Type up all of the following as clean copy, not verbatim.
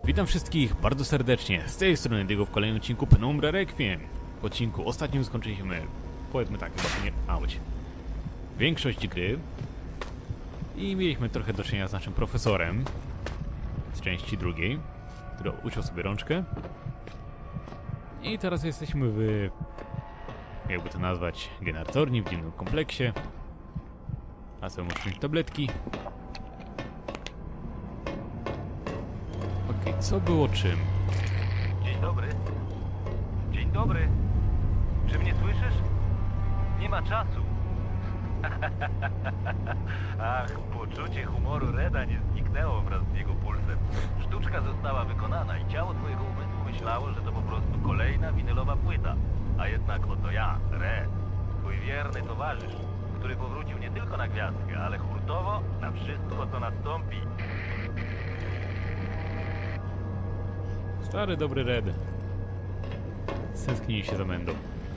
Witam wszystkich bardzo serdecznie, z tej strony Diego w kolejnym odcinku Penumbra Requiem. W odcinku ostatnim skończyliśmy, powiedzmy tak, chyba nie auć, większość gry i mieliśmy trochę do czynienia z naszym profesorem z części drugiej, który uciął sobie rączkę. I teraz jesteśmy w, jakby to nazwać, generatorni w dziwnym kompleksie. A sobie musimy mieć tabletki. Okej, co było czym? Dzień dobry. Dzień dobry. Czy mnie słyszysz? Nie ma czasu. Ach, poczucie humoru Reda nie zniknęło wraz z jego pulsem. Sztuczka została wykonana i ciało twojego umysłu myślało, że to po prostu kolejna winylowa płyta. A jednak oto ja, Red, twój wierny towarzysz, który powrócił nie tylko na gwiazdkę, ale hurtowo na wszystko, co nastąpi. Stary, dobry Red. Stęsknij się za Mendą.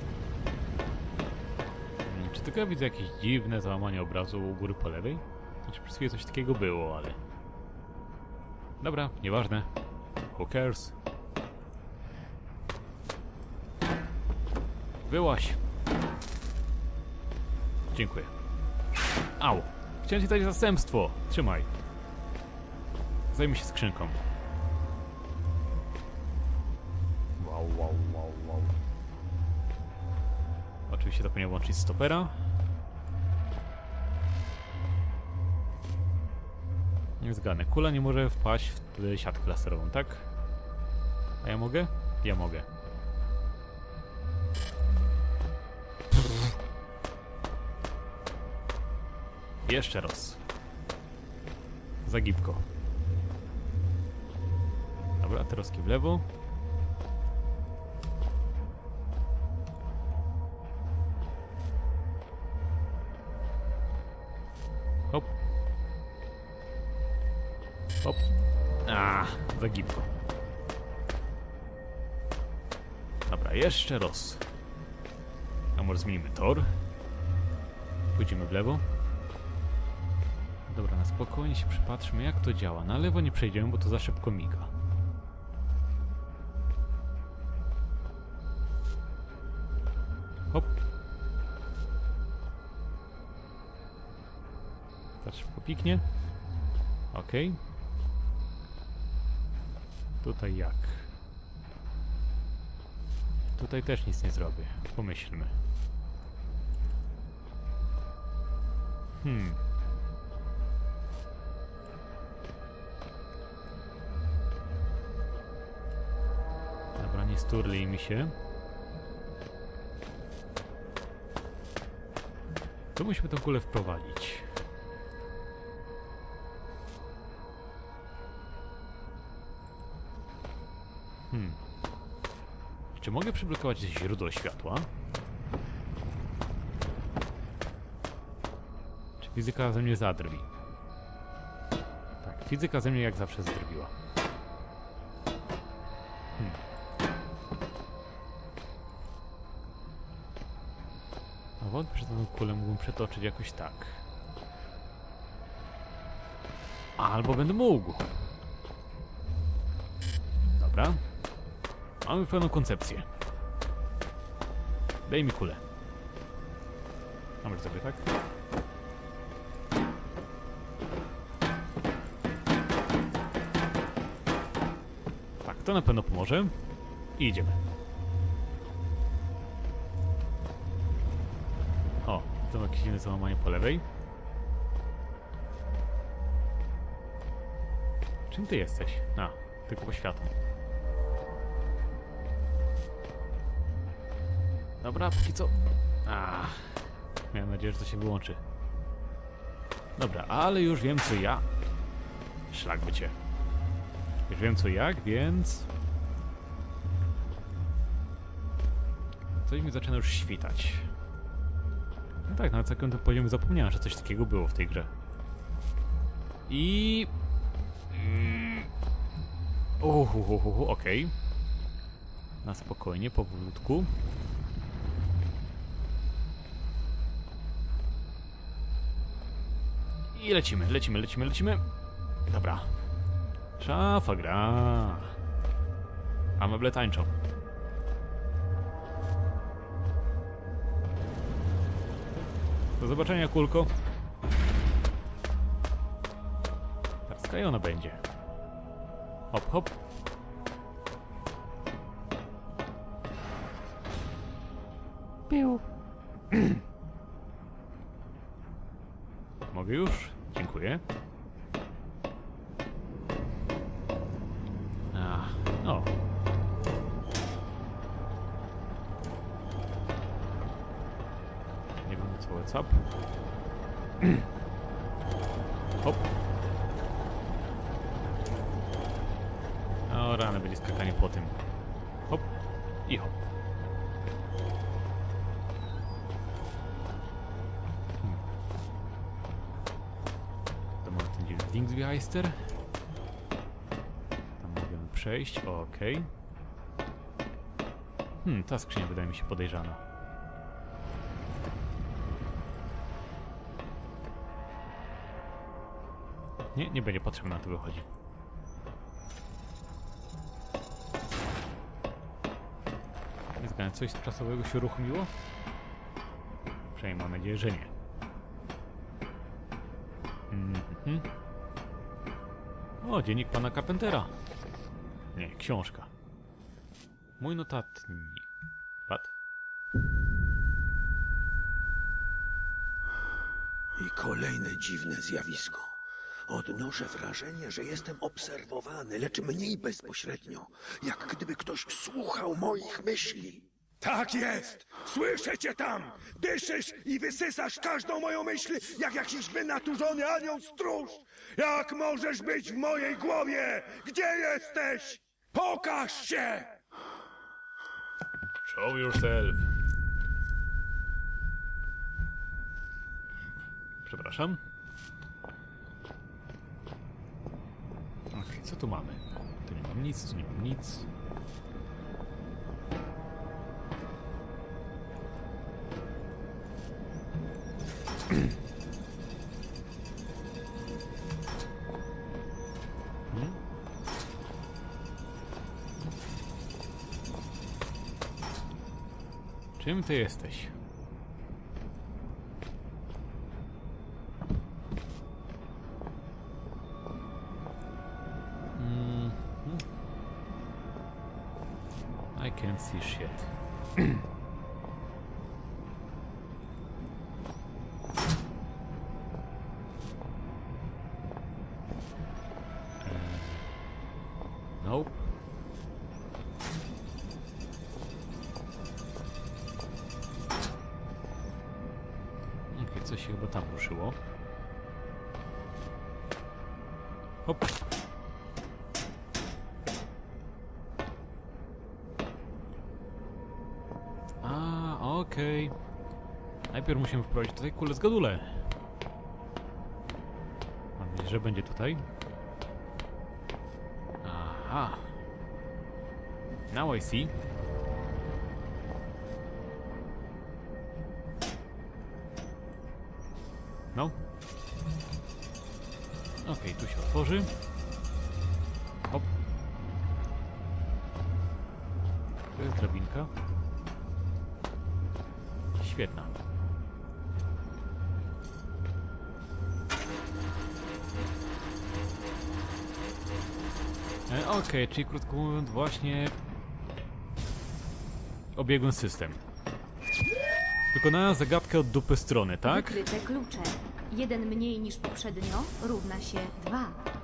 Czy tylko ja widzę jakieś dziwne załamanie obrazu u góry po lewej? Znaczy przez chwilę coś takiego było, ale... Dobra, nieważne. Who cares? Wyłaź. Dziękuję. Au! Chciałem ci dać zastępstwo. Trzymaj. Zajmij się skrzynką. Wow. Oczywiście zapomniałem włączyć stopera. Nie zgadnę. Kula nie może wpaść w siatkę laserową, tak? A ja mogę? Ja mogę. Jeszcze raz. Za gibko. Dobra, teraz w lewo. Hop. Hop. Za gibko. Dobra, jeszcze raz. A może zmienimy tor? Pójdziemy w lewo. Dobra, na spokojnie się przypatrzmy, jak to działa. Na lewo nie przejdziemy, bo to za szybko miga. Hop. Tak szybko piknie. Okej. Tutaj jak? Tutaj też nic nie zrobię. Pomyślmy. Dobra, nie sturlij mi się. Tu musimy tą kulę wprowadzić. Czy mogę przyblokować źródło światła? Czy fizyka ze mnie zadrwi? Tak, fizyka ze mnie jak zawsze zadrwiła. A wątpię, że tę kulę mógłbym przetoczyć jakoś tak. Albo będę mógł. Dobra. Mamy pewną koncepcję. Daj mi kulę. A może sobie tak? Tak, to na pewno pomoże. I idziemy. O, to jakieś inne załamanie po lewej. Czym ty jesteś? Tylko poświatłem. Dobra, póki co... Miałem nadzieję, że to się wyłączy. Dobra, ale już wiem co ja... Szlak by cię. Już wiem co jak, więc... Coś mi zaczyna już świtać. No tak, na całym tym poziomie zapomniałem, że coś takiego było w tej grze. I... Okej. Na spokojnie, powolutku. I lecimy. Dobra. Szafa gra. A meble tańczą. Do zobaczenia, kulko. Teraz skajona będzie. Hop, hop. Piu. Mogę już? Dziękuję. O. Nie wiem co WhatsApp. Hop. O rany, będzie skakanie po tym. Hop i hop. To mamy ten dziwny Dingsby-Heister. Tam możemy przejść, okej. Ta skrzynia wydaje mi się podejrzana. Nie będzie potrzebna, to wychodzi. Coś czasowego się uruchomiło? Przynajmniej mam nadzieję, że nie. O, dziennik pana Carpentera. Nie, książka. Mój notatnik. Pat? I kolejne dziwne zjawisko. Odnoszę wrażenie, że jestem obserwowany, lecz mniej bezpośrednio, jak gdyby ktoś słuchał moich myśli. Tak jest! Słyszę cię tam! Dyszysz i wysysasz każdą moją myśl, jak jakiś wynaturzony anioł stróż! Jak możesz być w mojej głowie? Gdzie jesteś? Pokaż się! Show yourself. Przepraszam. Okej, co tu mamy? Tu nie mam nic, tu nie mam nic. Czym ty jesteś? I can't see shit. Nope. Okej, coś się chyba tam ruszyło. Hop. Okej. Najpierw musimy wprowadzić tutaj kulę z gadule. Mam nadzieję, że będzie tutaj. Aha. Now I see. No. Okej, tu się otworzy. Hop. To jest drabinka. Świetna. Okej, czyli krótko mówiąc właśnie obiegłem system. Wykonała zagadkę od dupy strony, tak? Wykryte klucze. Jeden mniej niż poprzednio równa się 2.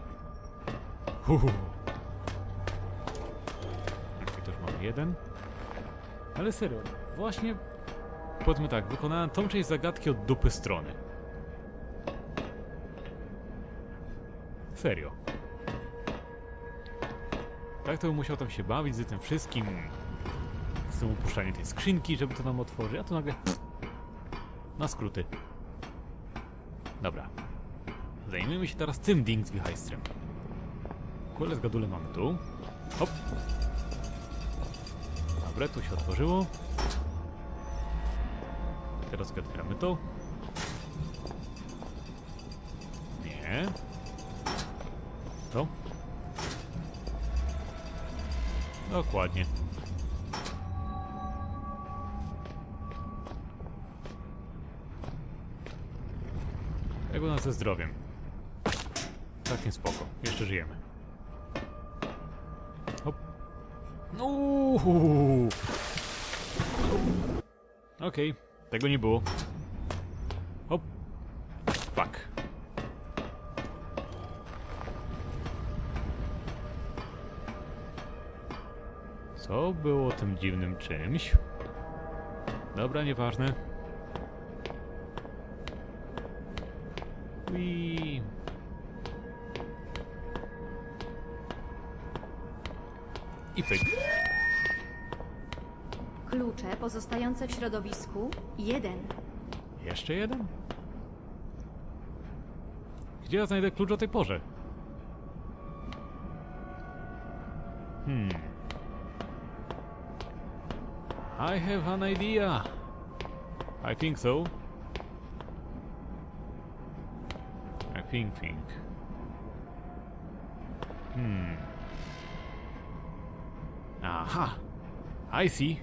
Okej, to już mamy jeden. Ale serio, właśnie powiedzmy tak, wykonałem tą część zagadki od dupy strony. Serio. Tak to bym musiał tam się bawić z tym wszystkim. Z tym upuszczaniem tej skrzynki, żeby to nam otworzyć, a to nagle... na skróty. Dobra. Zajmijmy się teraz tym Dingsby-Heisterem. Kulę z gadule mamy tu. Hop. Dobra, tu się otworzyło. Teraz otwieramy to. Nie. To. Dokładnie. Jak u nas ze zdrowiem? Całkiem spoko. Jeszcze żyjemy. Hop. Okej, tego nie było. Hop. Fuck. Co było tym dziwnym czymś? Dobra, nieważne. Ui. I pyk. Klucze pozostające w środowisku 1. Jeszcze jeden? Gdzie ja znajdę klucz o tej porze? I have an idea. I think so. I think. Aha. I see.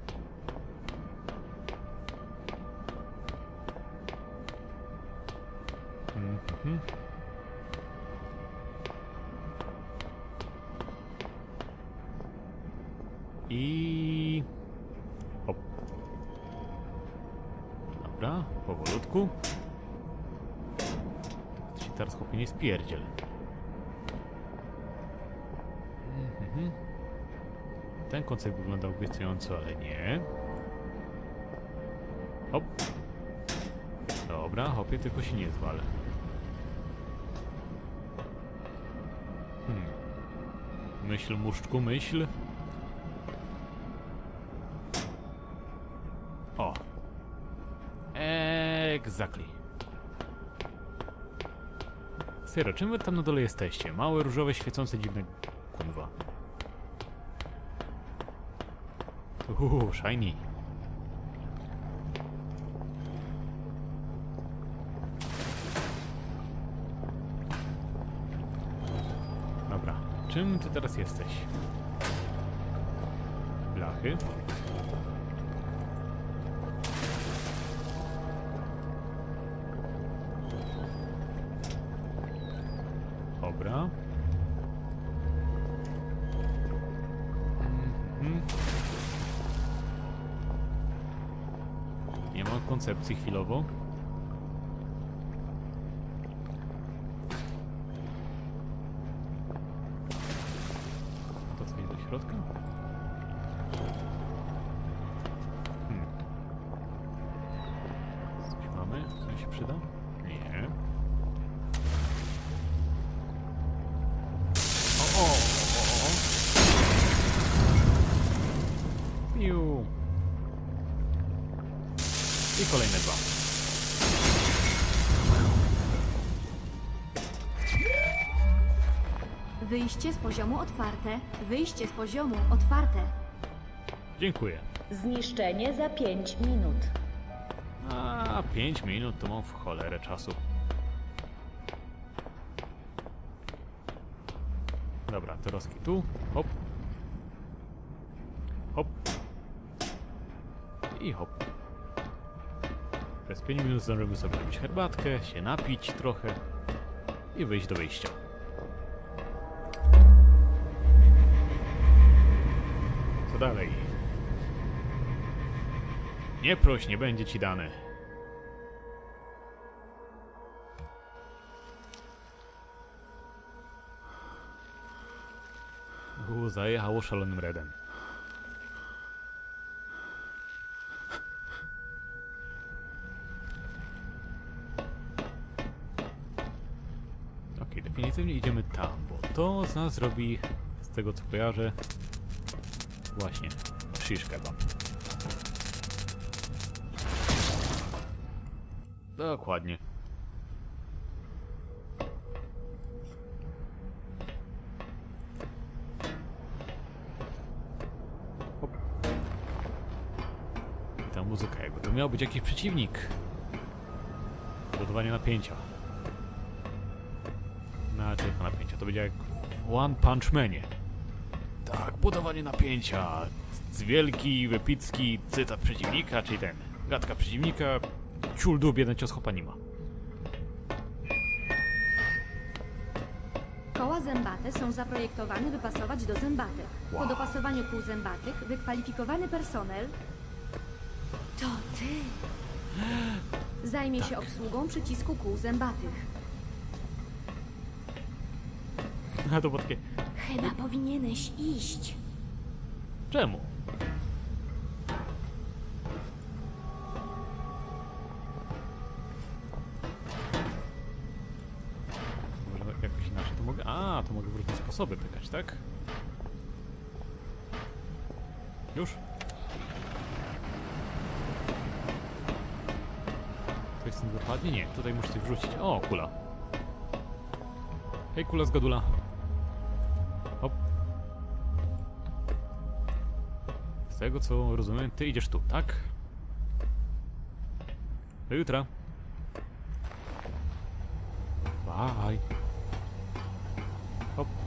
I... hop. Dobra, powolutku. To się teraz chłopie nie spierdziel. Ten koncept wyglądał obiecująco, ale nie. Hop. Dobra, hopie, tylko się nie zwal. Myśl, muszczku, myśl. O. Exactly. Serio, czym wy tam na dole jesteście? Małe, różowe, świecące, dziwne... Kurwa. Shiny. Dobra, czym ty teraz jesteś? Blachy. Dobra. Nie ma koncepcji chwilowo. To co idzie do środka? Coś mamy? Co się przyda? Nie. Piu. I kolejne 2. Wyjście z poziomu otwarte. Wyjście z poziomu otwarte. Dziękuję. Zniszczenie za 5 minut. A 5 minut to mam w cholerę czasu. Dobra, teraz tu. Hop. Hop. I hop. Przez 5 minut zdążymy sobie robić herbatkę, się napić trochę i wyjść do wyjścia. Co dalej? Nie proś, nie będzie ci dane. Zajechało szalonym redem. Okej, definitywnie idziemy tam, bo to z nas zrobi, z tego co kojarzę, właśnie shish kebab. Dokładnie. Hop. I ta muzyka, jakby to miał być jakiś przeciwnik. Budowanie napięcia. No, tylko napięcia. To będzie jak w One Punch Manie. Tak, budowanie napięcia. Wielki, epicki cytat przeciwnika, czyli ten. Gadka przeciwnika. Ciul dób, jeden cios chopa nie ma. Koła zębate są zaprojektowane, by pasować do zębatych. Po dopasowaniu kół zębatych wykwalifikowany personel... To ty! Zajmie się obsługą przycisku kół zębatych. A to było takie... Chyba powinieneś iść. Czemu? Może jakoś inaczej to mogę... A, to mogę w różne sposoby pykać, tak? Już? Coś z tym wypadnie? Nie, tutaj muszę coś wrzucić. O, kula. Hej, kula z gadula. Hop. Z tego co rozumiem, ty idziesz tu, tak? Do jutra. Bye. Hop.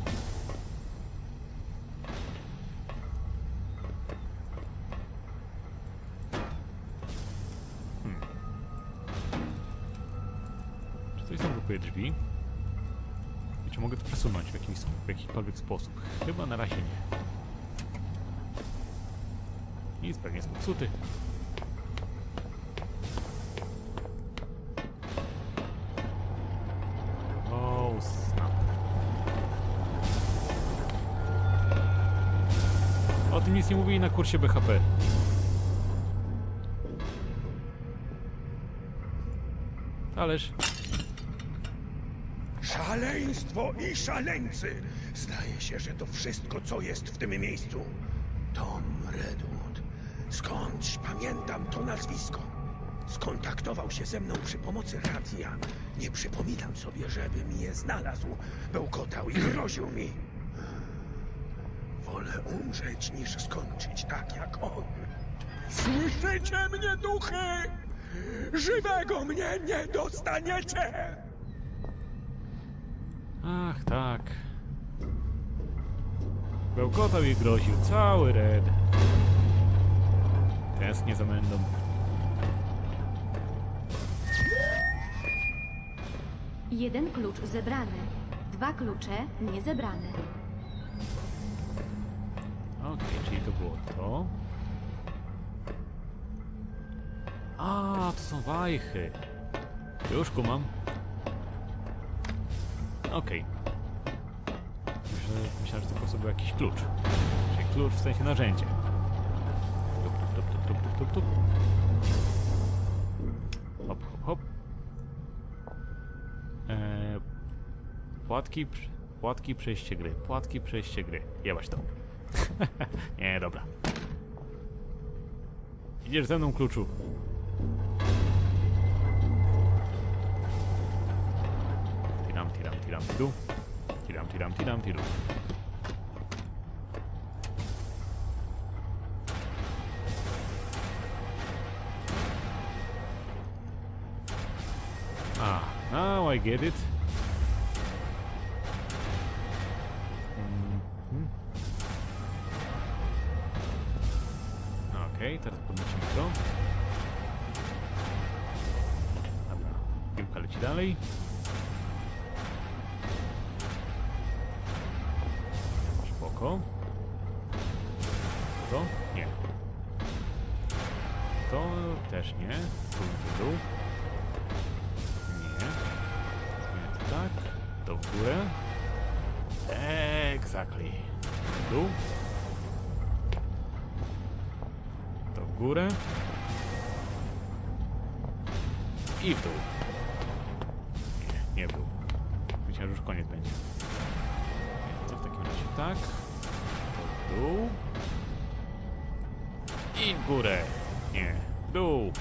Czy coś zablokuje drzwi? I czy mogę to przesunąć w jakikolwiek sposób? Chyba na razie nie. Nic, pewnie jest popsuty. O, snap. O tym nic nie mówili na kursie BHP. Ależ... Szaleństwo i szaleńcy! Zdaje się, że to wszystko, co jest w tym miejscu. Tom Redwood. Skądś pamiętam to nazwisko. Skontaktował się ze mną przy pomocy radia. Nie przypominam sobie, żeby mi je znalazł. Bełkotał i groził mi. Wolę umrzeć, niż skończyć tak jak on. Słyszycie mnie, duchy? Żywego mnie nie dostaniecie! Ach, tak. Bełkotał i groził. Cały Red. Tęsknię za Mendą. Jeden klucz zebrany. 2 klucze niezebrane. Okej, czyli to było to. A, to są wajchy. Już kumam. Okej. Myślałem, że to po prostu był jakiś klucz. Czyli klucz w sensie narzędzie. Tup, tup, tup, tup, tup, tup, tup. Hop, hop, hop. Płatki, przejście gry. Płatki, przejście gry. Jebać to. Nie, dobra. Idziesz ze mną, kluczu. Tiram, tidu. Tiram, tidu. Ah, now I get it. Okej, teraz podnosimy to. Dobra, piłka leci dalej. Spoko. To? Nie. To też nie. Tu. Nie. Zmienię to tak. To w górę. Exactly. W dół. To w górę. I w dół. Nie w dół. Myślałem, że już koniec będzie. To w takim razie tak. To w dół. I w górę. Nie. W dół.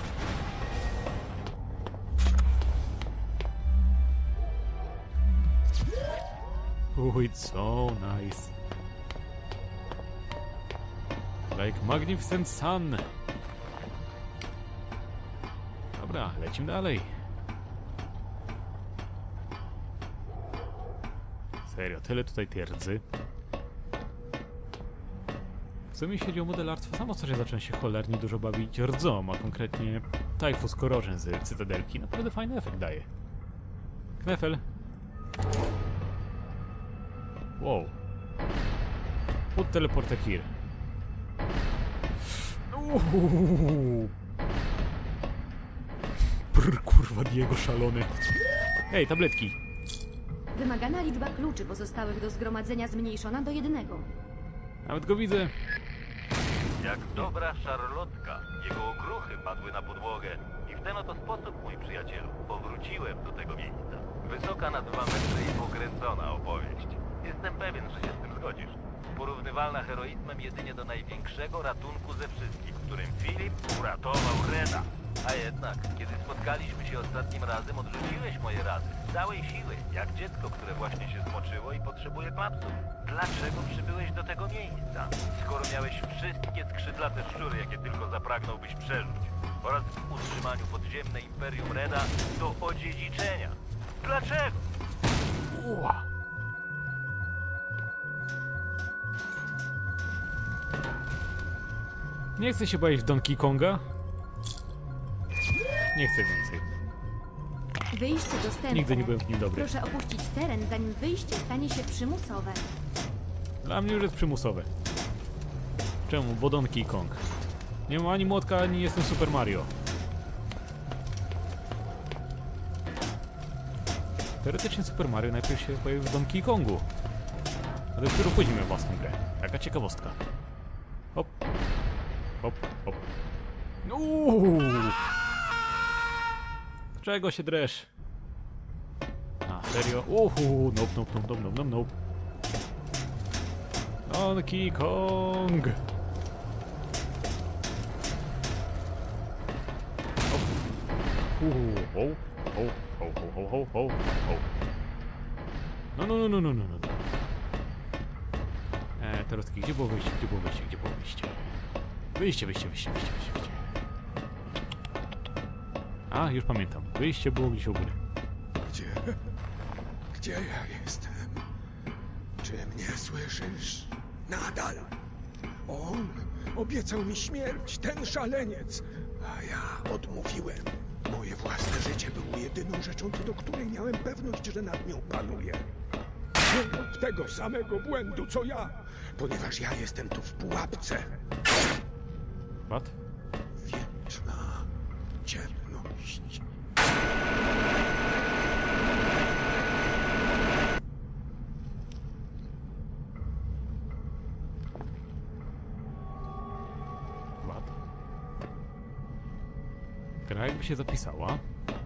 It's so nice. Like Magnificent Sun. Dobra, lecimy dalej. Serio, tyle tutaj twierdzy. Co mi chodzi o modelarstwo, samo co, że zacząłem się cholernie dużo bawić rdzą, a konkretnie Typhus Korożen z Cytadelki. Naprawdę fajny efekt daje. Knefel. Wow. Put teleporter here. Brr, kurwa, Diego szalony. Ej, tabletki. Wymagana liczba kluczy pozostałych do zgromadzenia zmniejszona do 1. Nawet go widzę. Jak dobra szarlotka, jego okruchy padły na podłogę i w ten oto sposób, mój przyjacielu, powróciłem do tego miejsca. Wysoka na 2 metry i pokręcona opowieść. Jestem pewien, że się z tym zgodzisz. Porównywalna heroizmem jedynie do największego ratunku ze wszystkich, którym Filip uratował Reda. A jednak, kiedy spotkaliśmy się ostatnim razem, odrzuciłeś moje rady z całej siły, jak dziecko, które właśnie się zmoczyło i potrzebuje klapsów. Dlaczego przybyłeś do tego miejsca, skoro miałeś wszystkie skrzydlate szczury, jakie tylko zapragnąłbyś przeżyć, oraz w utrzymaniu podziemne imperium Reda do odziedziczenia? Dlaczego? Nie chcę się bawić w Donkey Konga. Nie chcę więcej. Wyjście dostępne. Nigdy nie byłem w nim dobry. Proszę opuścić teren, zanim wyjście stanie się przymusowe. Dla mnie już jest przymusowe. Czemu? Bo Donkey Kong. Nie mam ani młotka, ani jestem Super Mario. Teoretycznie Super Mario najpierw się pojawił w Donkey Kongu. A dopiero później miał własną grę. Taka ciekawostka. Hop. Hop, hop. Czego się dresz? A, serio? Nope, nope, nope, nope, nope, nope. Donkey Kong! Hop. Ho, ho, ho, ho, ho, ho, ho. No, no, no, no, no, no, no. Teraz taki, gdzie było wyjście, gdzie było wyjście, gdzie było wyjście? Wyjście, wyjście, wyjście, wyjście, wyjście, wyjście. A, już pamiętam. Wyjście było gdzieś u góry. Gdzie ja jestem? Czy mnie słyszysz? Nadal. On obiecał mi śmierć, ten szaleniec. A ja odmówiłem. Moje własne życie było jedyną rzeczą, co do której miałem pewność, że nad nią panuję. Nie rób tego samego błędu, co ja, ponieważ ja jestem tu w pułapce. What? Wieczna ciemność. What? Gra jakby się zapisała.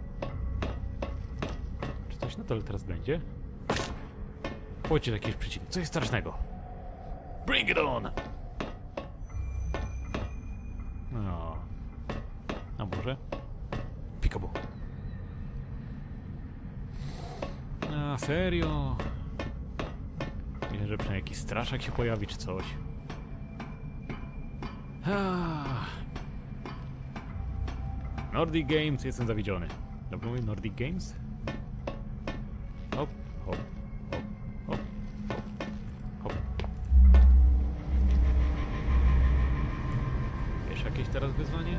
Czy coś na dole teraz będzie? Chodźcie jakieś przeciwnik. Co jest strasznego? Bring it on! No. A może? Peekaboo. A serio? Myślę, że przynajmniej jakiś straszak się pojawi czy coś. Nordic Games, jestem zawiedziony. Dobrze mówię, Nordic Games? Hop, hop, hop, hop, hop, hop. Wiesz jakieś teraz wyzwanie?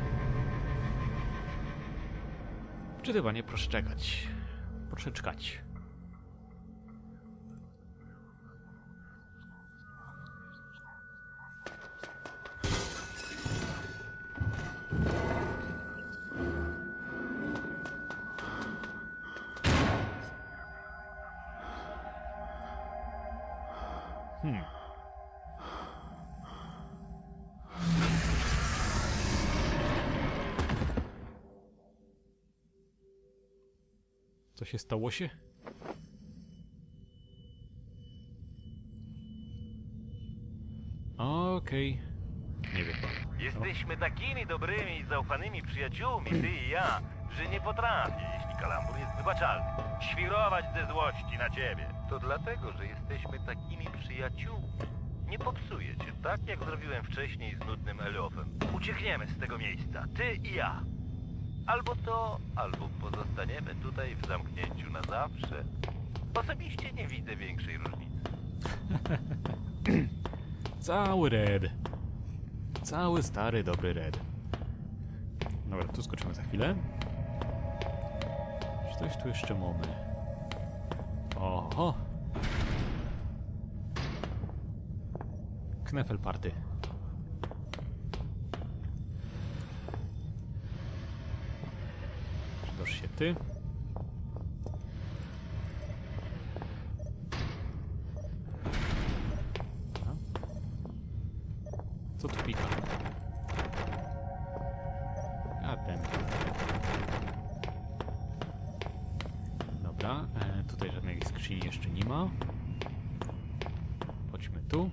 Wczytywanie, proszę czekać. Proszę czekać. Co się stało się? Okej. Nie wiem. Jesteśmy takimi dobrymi i zaufanymi przyjaciółmi, ty i ja, że nie potrafię, jeśli kalambur jest wybaczalny, świrować ze złości na ciebie. To dlatego, że jesteśmy takimi przyjaciółmi. Nie popsuję cię, tak jak zrobiłem wcześniej z nudnym Eliofem. Uciekniemy z tego miejsca, ty i ja. Albo to, albo pozostaniemy tutaj w zamknięciu na zawsze. Osobiście nie widzę większej różnicy. Cały red. Cały stary, dobry Red. Dobra, tu skoczymy za chwilę. Czy coś tu jeszcze mamy? Oho! Knefel party. Przydasz się ty. Co tu pika? Gadem. Dobra, tutaj żadnej skrzyni jeszcze nie ma. Chodźmy tu.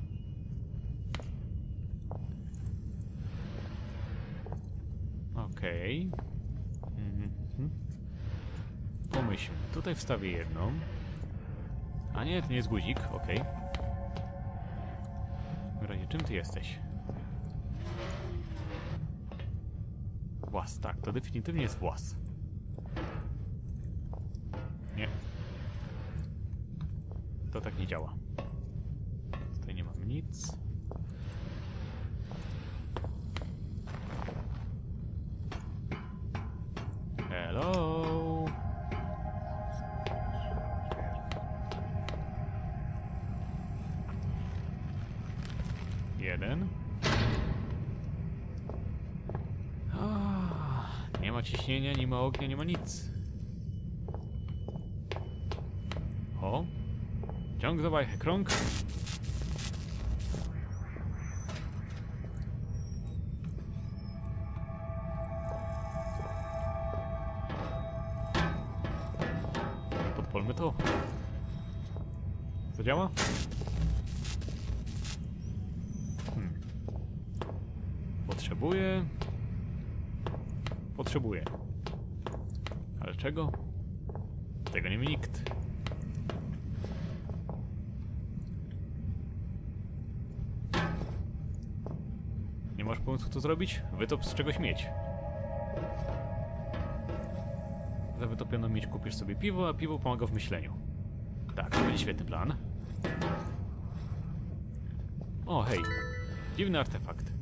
Okej. Pomyślmy. Tutaj wstawię jedną. A nie, to nie jest guzik. Okej. W razie czym ty jesteś? Włas, tak, to definitywnie jest włas. Nie. To tak nie działa. Tutaj nie mam nic. Hello. Jeden. Nie ma ciśnienia, nie ma ognia, nie ma nic. O. Ciąg za bajkę, krąg. Podpolmy to. Zadziała? Potrzebuję. Ale czego? Tego nie wie nikt. Nie masz pomysłu co zrobić? Wytop z czegoś mieć. Za wytopioną miedź kupisz sobie piwo, a piwo pomaga w myśleniu. Tak, to będzie świetny plan. O, hej. Dziwny artefakt.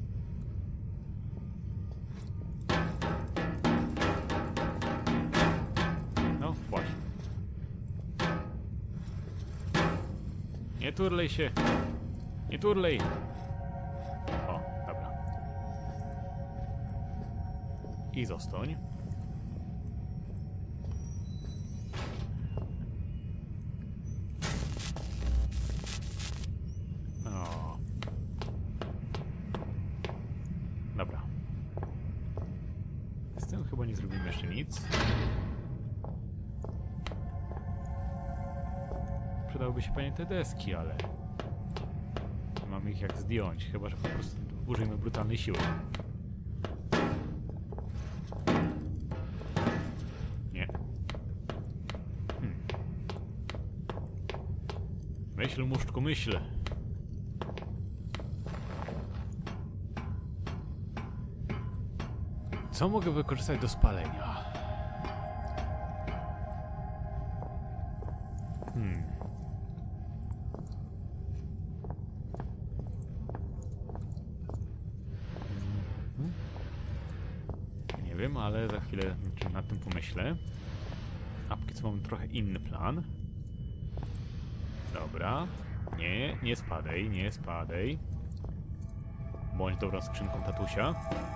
No, właśnie. Nie turlej się. Nie turlej. O, dobra. I zostań. Dobra. Z tym chyba nie zrobimy jeszcze nic. Przydałyby się panie te deski, ale nie mamy ich jak zdjąć, chyba że po prostu użyjmy brutalnej siły. Nie. Myśl, muszczku, myśl. Co mogę wykorzystać do spalenia? Nie wiem, ale za chwilę nad tym pomyślę. A póki co mam trochę inny plan. Dobra. Nie, nie spadaj, nie spadaj. Bądź dobrą skrzynką tatusia.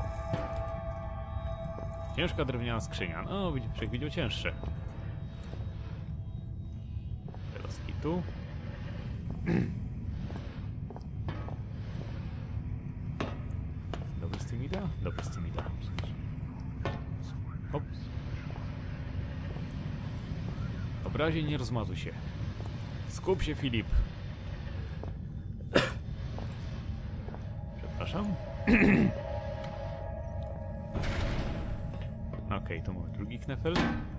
Ciężka drewniana skrzynia. No, widzisz, widział cięższe. Teraz i tu. Dobry z tym ida? Dobry z tym ida. Hop. Obrazie nie rozmazuj się. Skup się, Filip. Przepraszam. Okej, to mamy drugi knefel.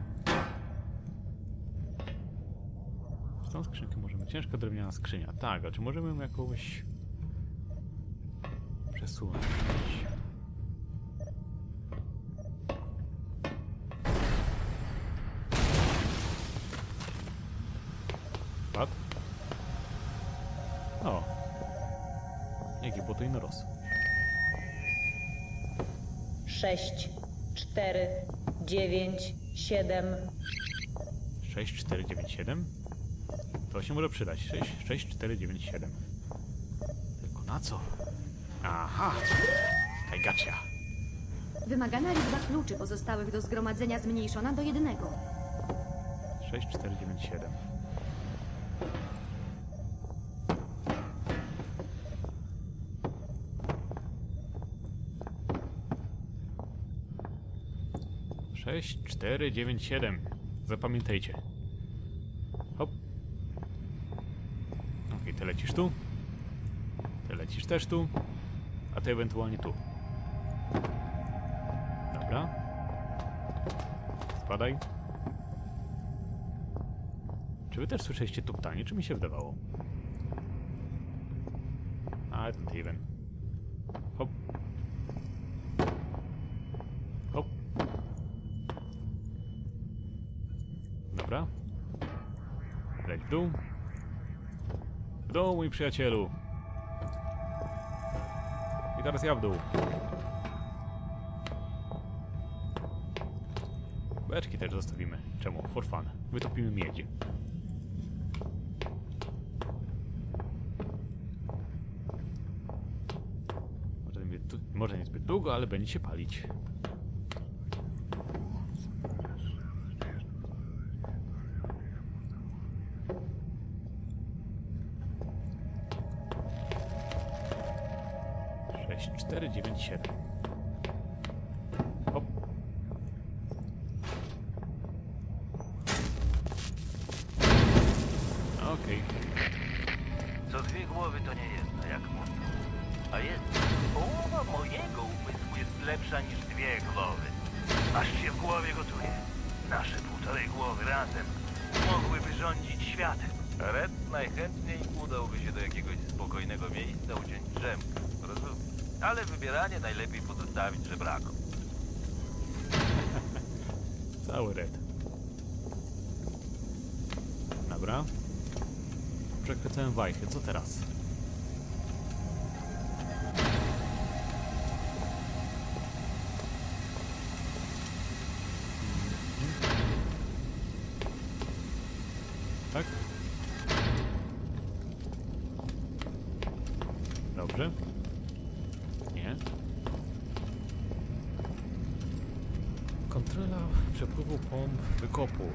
Z tą skrzynkę możemy... Ciężka drewniana skrzynia. Tak, a czy możemy ją jakoś... przesunąć? Pad? O! Jaki botojny roz. 6, 4, 9, 7. 6, 4, 9, 7? To się może przydać. 6, 4, 9, 7. Tylko na co? Aha! I gotcha. Wymagana liczba kluczy pozostałych do zgromadzenia zmniejszona do 1. 6, 4, 9, 7. Sześć, 4, 9, 7. Zapamiętajcie. Hop. Okej, ty lecisz tu. Ty lecisz też tu. A ty ewentualnie tu. Dobra. Spadaj. Czy wy też słyszeliście tuptanie, czy mi się wydawało? A, ten Haven. Hop. Hop. Dobra. Leć w dół. W dół, mój przyjacielu. I teraz ja w dół. Beczki też zostawimy. Czemu? For fun. Wytopimy miedzi. Może nie zbyt długo, ale będzie się palić. Sześć, 4, 9, 7. Hop. Okej. Co dwie głowy to nie jedna, jak mówią. A jednak połowa mojego umysłu jest lepsza niż dwie głowy. Aż się w głowie gotuje. Nasze półtorej głowy razem mogłyby rządzić światem. Red najchętniej udałby się do jakiegoś spokojnego miejsca uciąć drzemkę. Rozumiem. Ale wybieranie najlepiej pozostawić żebrakom. Cały red. Dobra. Przekręcałem wajchę. Co teraz? Tak? Dobrze. Nie. Kontrola przepływu pomp wykopu.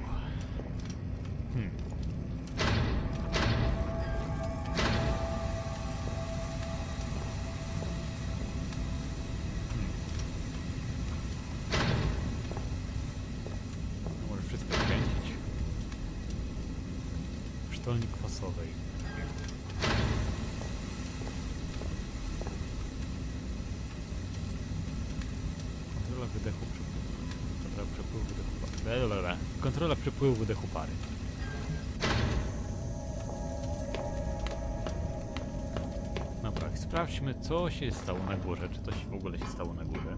Może wszystko skręcić. Sztolni kwasowej. Kontrola wydechu przepływu wydechu. Kontrola przepływu wydechu pary. Dobra, sprawdźmy, co się stało na górze. Czy coś w ogóle się stało na górze.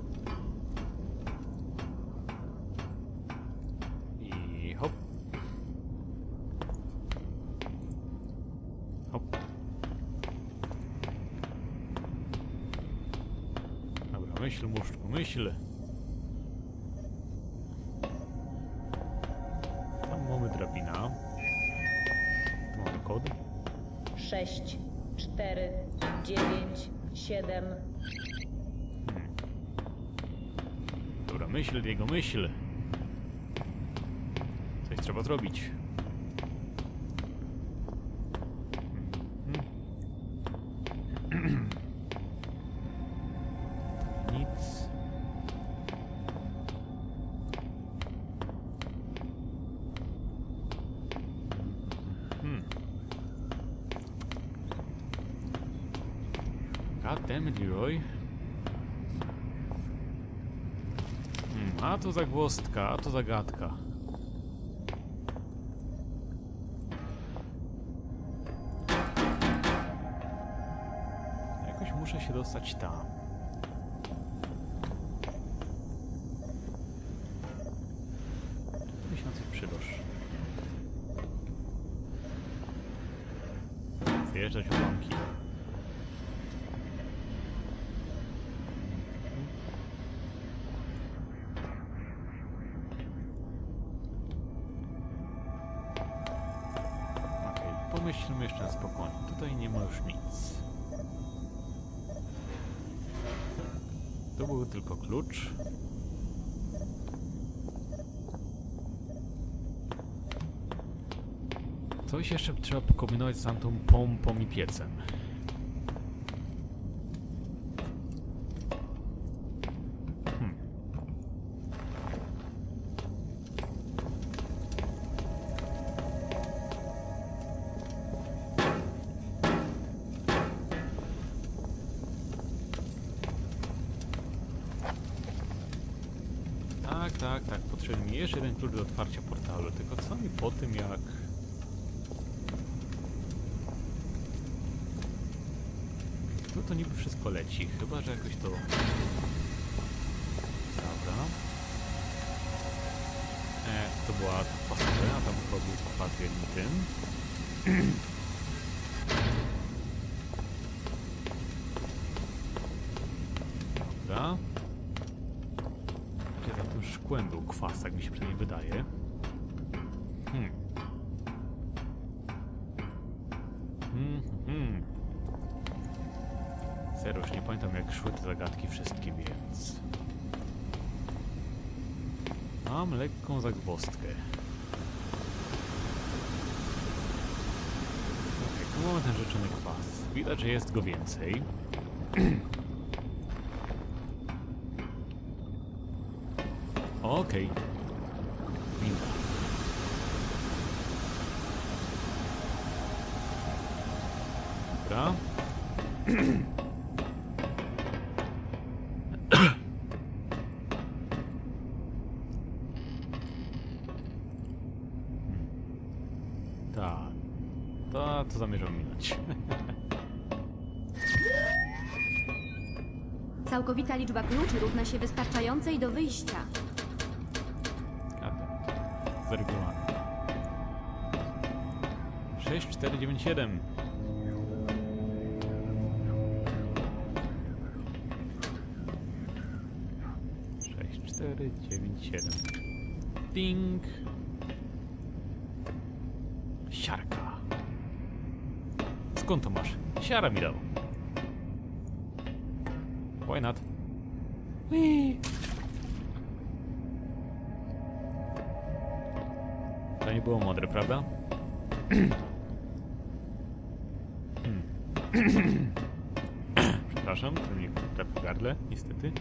I hop. Hop. Dobra, myśl, muszczku, myśl. Tam mamy drabina. Tu mamy kod. 6, 4, 9, 7. Dobra, myśl, jego myśl. Coś trzeba zrobić. Nic. God damn it, Leroy. A to zagwozdka, a to zagadka. Jakoś muszę się dostać tam. Tu mi się na coś przydosz. Zjeżdżać ułamki. Przemyślmy jeszcze na spokojnie. Tutaj nie ma już nic. To był tylko klucz. Coś jeszcze trzeba pokombinować z tamtą pompą i piecem. Tak, potrzebny mi jeszcze jeden klucz do otwarcia portalu, tylko co mi po tym jak... Tu to niby wszystko leci, chyba że jakoś to... Dobra. To była ta fasolę, a tam chyba był kwas jednym tym. Dobra. Za tym szkłem był kwas, tak mi się przynajmniej wydaje. Serio, już nie pamiętam jak szły te zagadki wszystkie, więc... Mam lekką zagwozdkę. Okej, tu mamy ten rzeczony kwas. Widać, że jest go więcej. Okej. Winda. Dobra. Tak. To zamierzam minąć. Całkowita liczba kluczy równa się wystarczającej do wyjścia. Zaregulowane. 6497. Ding. Siarka. Skąd to masz? Siara mi dał. Why not? Whee. To nie było mądre, prawda? Przepraszam, to mnie trafi w gardle, niestety.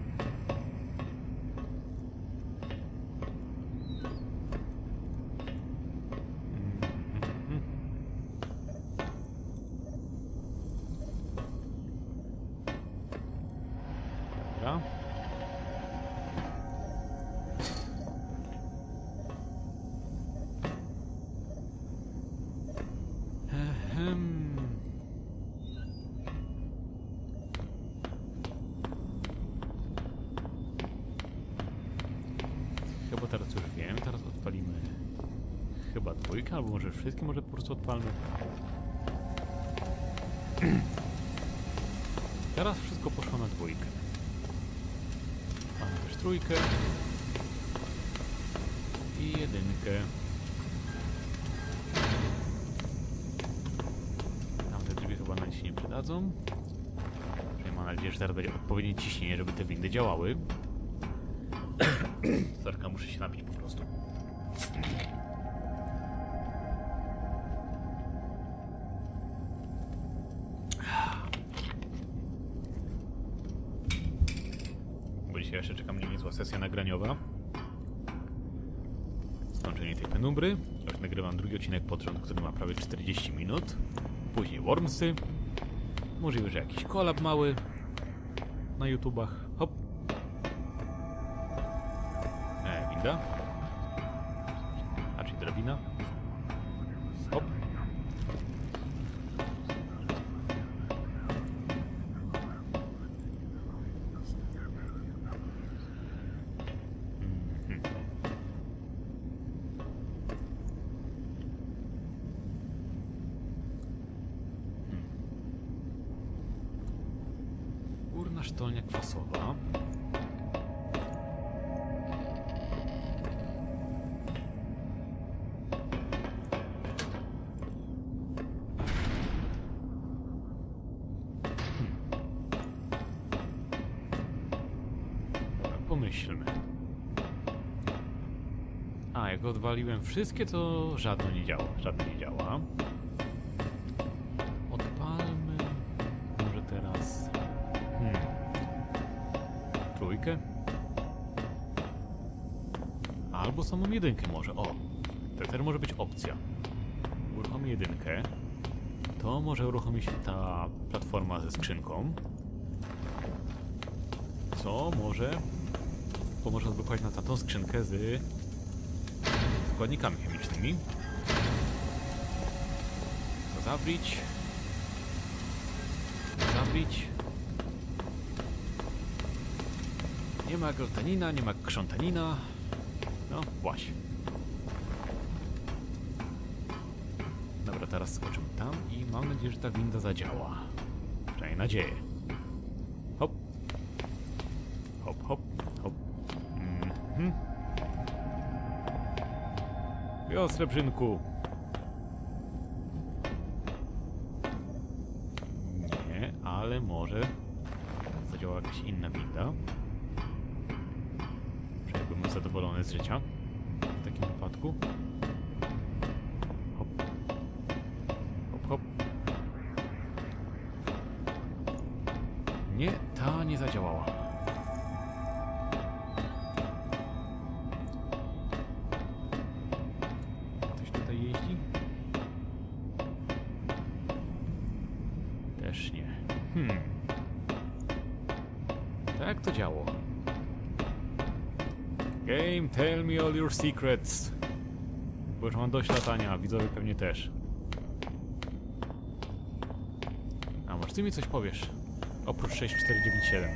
Dobra. Chyba teraz już wiem, teraz odpalimy chyba dwójkę, albo może wszystkie może po prostu odpalmy. Teraz wszystko poszło na dwójkę. Mamy też trójkę i jedynkę. Tamte drzwi chyba na nic się nie przydadzą. Mam nadzieję, że teraz będzie odpowiednie ciśnienie, żeby te windy działały. Zarka, muszę się napić po prostu. Bo dzisiaj jeszcze czeka mnie niezła sesja nagraniowa. Skończenie tej penumbry. Już nagrywam drugi odcinek pod rząd, który ma prawie 40 minut. Później Wormsy. Możliwe, że jakiś kolab mały na YouTubach. Hop. Winda. A czyli drabina. Hop. Górna sztolnia kwasowa. pomyślmy. A, jak odwaliłem wszystkie, to żadne nie działa. Żadne nie działa. Odpalmy... Może teraz... Trójkę? Albo samą jedynkę może. O! To może być opcja. Uruchomi jedynkę. To może uruchomi się ta platforma ze skrzynką. Co może pomoże odblokować na tą skrzynkę z składnikami chemicznymi. To zabić. Zabić. Nie ma glotanina, nie ma krzątanina. No, właśnie. Dobra, teraz skoczymy tam i mam nadzieję, że ta winda zadziała. Przynajmniej nadzieję. Hop. Hop, hop, hop. Jo, srebrzynku. Nie, ale może zadziała jakaś inna winda. Przynajmniej byłbym zadowolony z życia w takim wypadku. Hop. Hop, hop. Nie, ta nie zadziałała. Ktoś tutaj jeździ? Też nie. Tak to działo. Game, tell me all your secrets. Bo już mam dość latania, widzowie pewnie też. A może ty mi coś powiesz? Oprócz 6497.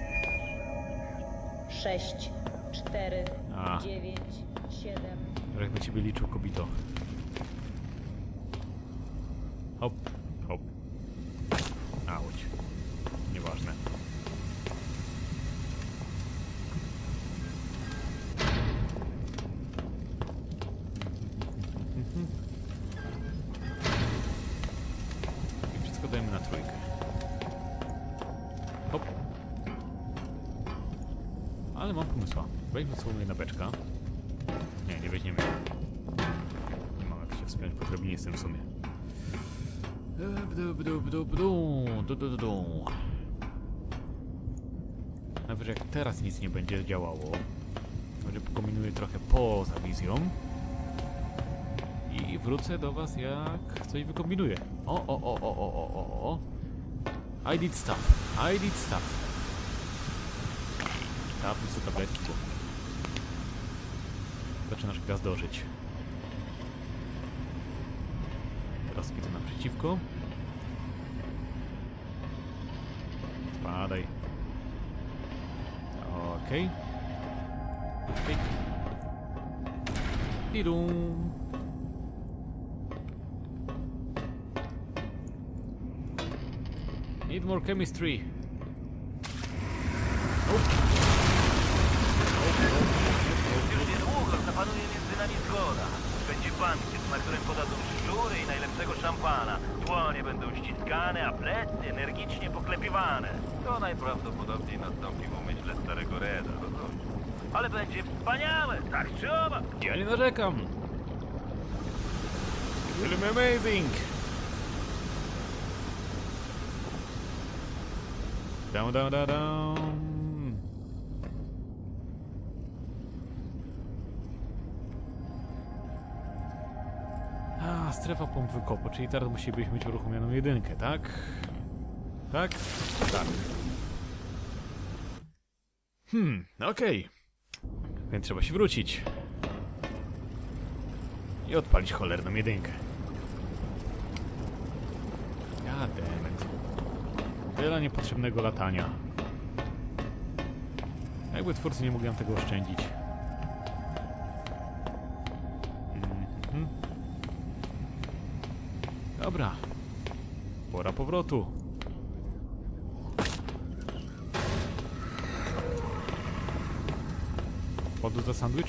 6, 4, 9, 7. Jak na ciebie liczył, kobito. Hop, hop. Auć. Nieważne. I wszystko dajemy na trójkę. Hop. Ale mam pomysła. Weźmy sobie na beczka. Nie weźmiemy. Nie mam jak się wspiąć po drabinie z tym w sumie. Nawet jak teraz nic nie będzie działało, może pokombinuję trochę poza wizją i wrócę do was jak coś wykombinuję. O. I did stuff. Tapnę sobie tabletki, bo zaczynasz gwiazdożyć. Teraz idę naprzeciwko. Spadaj. Okej. Tidum. Need more chemistry. Już niedługo zapanuje między nami zgoda. Będzie bankiet, na którym podadzą szczury i najlepszego szampana. Dłonie będą ściskane, a plecy energicznie poklepywane. To najprawdopodobniej nastąpi w umyśle starego Reda, rozumiesz? Ale będzie wspaniałe, tak czy owak. Ja nie narzekam. It will be amazing. Down. Strefa pomp wykopu, czyli teraz musielibyśmy mieć uruchomioną jedynkę, tak? Tak? Tak. Okej. Więc trzeba się wrócić. I odpalić cholerną jedynkę. Goddammit. Tyle niepotrzebnego latania. Jakby twórcy nie mogli nam tego oszczędzić. Dobra. Pora powrotu. Podróż za sandwich?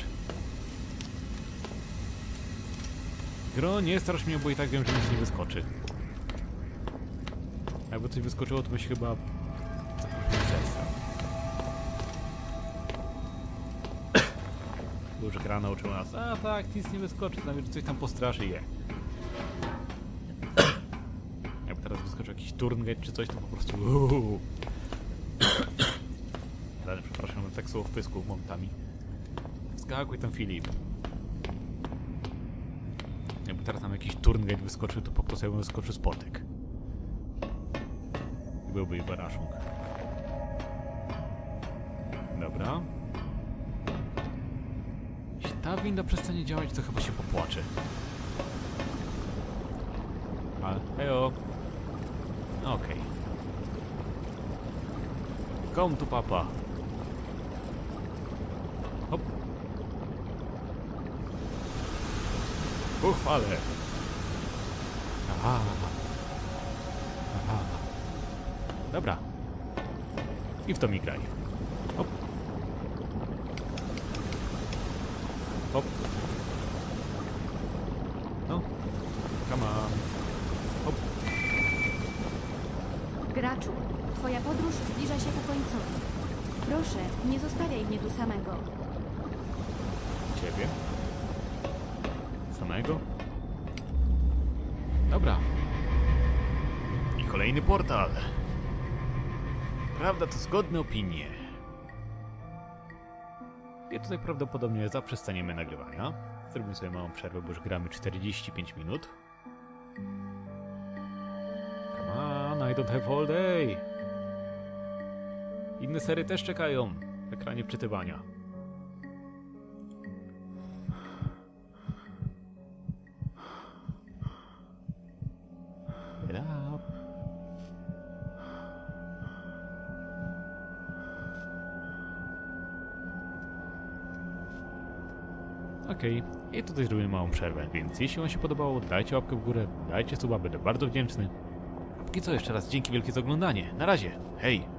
Gro, nie strasz mnie, bo i tak wiem, że nic nie wyskoczy. Jakby coś wyskoczyło, to byś chyba... zesrał. Bo już gra nauczyła nas, a tak, nic nie wyskoczy, nawet coś tam postraszy je. Jakby teraz wyskoczył jakiś turnget czy coś, to po prostu... Ale przepraszam, tak słowo w pysku momentami. Skakuj tam, Filip. Jakby teraz nam jakiś turnget wyskoczył, to po prostu jakby wyskoczył spotek. I byłby i baraszunk. Dobra. Jeśli ta winda przestanie działać, to chyba się popłacze. Ale, hejo. Okej. Come tu, papa. Hop. Uchwale. Aha. Aha. Dobra. I w to mi graj. Hop. Hop. No. Come on. Hop. Graczu, twoja podróż zbliża się ku końcowi. Proszę, nie zostawiaj mnie tu samego. Ciebie? Samego? Dobra. I kolejny portal. Prawda to zgodne opinie. I tutaj prawdopodobnie zaprzestaniemy nagrywania. Zrobimy sobie małą przerwę, bo już gramy 45 minut. Come on, I don't have all day. Inne serie też czekają w ekranie wczytywania. Okej, i tutaj zrobimy małą przerwę, więc jeśli wam się podobało, dajcie łapkę w górę, dajcie suba, będę bardzo wdzięczny. A póki co jeszcze raz dzięki wielkie za oglądanie. Na razie, hej!